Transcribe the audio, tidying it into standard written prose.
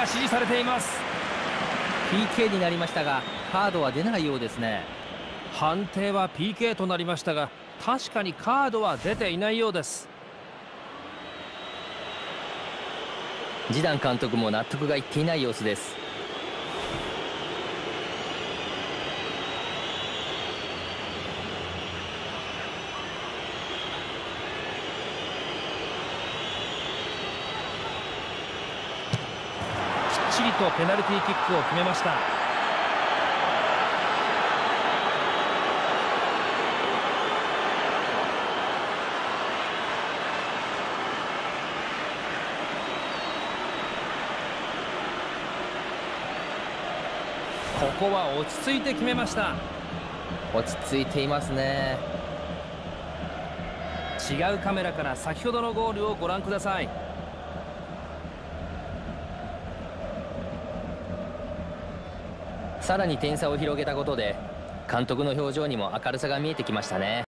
指示されています。 PK になりましたがカードは出ないようですね。 判定は PK となりましたが、確かにカードは出ていないようです。 ジダン監督も納得がいっていない様子です。 きっちりとペナルティーキックを決めました。ここは落ち着いて決めました。 落ち着いていますね。 違うカメラから先ほどのゴールをご覧ください。 さらに点差を広げたことで監督の表情にも明るさが見えてきましたね。